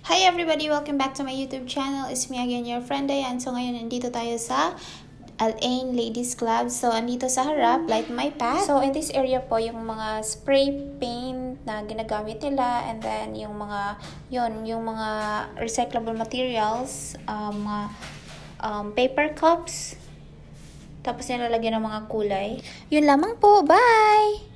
Hi everybody! Welcome back to my YouTube channel. It's me again, your friend Diane. So ngayon, nandito tayo sa Al-Ain Ladies Club. So, andito sa harap, light my path. So, in this area po, yung mga spray paint na ginagamit nila. And then, yung mga recyclable materials, paper cups. Tapos, nilalagyan ng mga kulay. Yun lamang po. Bye!